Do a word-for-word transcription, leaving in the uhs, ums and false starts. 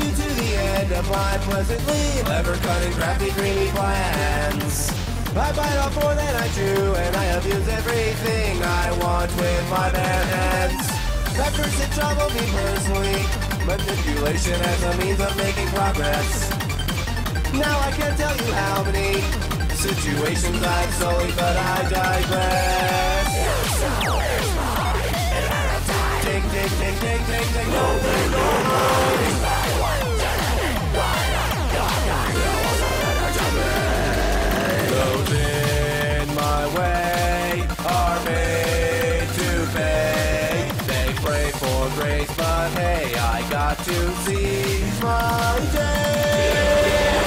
you to the end of my pleasantly clever-cutting, crafty, dreamy plans. I bite off more than I chew, and I abuse everything I want with my bare hands. That person troubled me personally, manipulation as a means of making progress. Now I can't tell you how many situations I've sullied, but I digress. Take, take, take, take, take, take, no, take, no, no. Those in my way are made to pay. They pray for grace, but hey, I got to seize my day.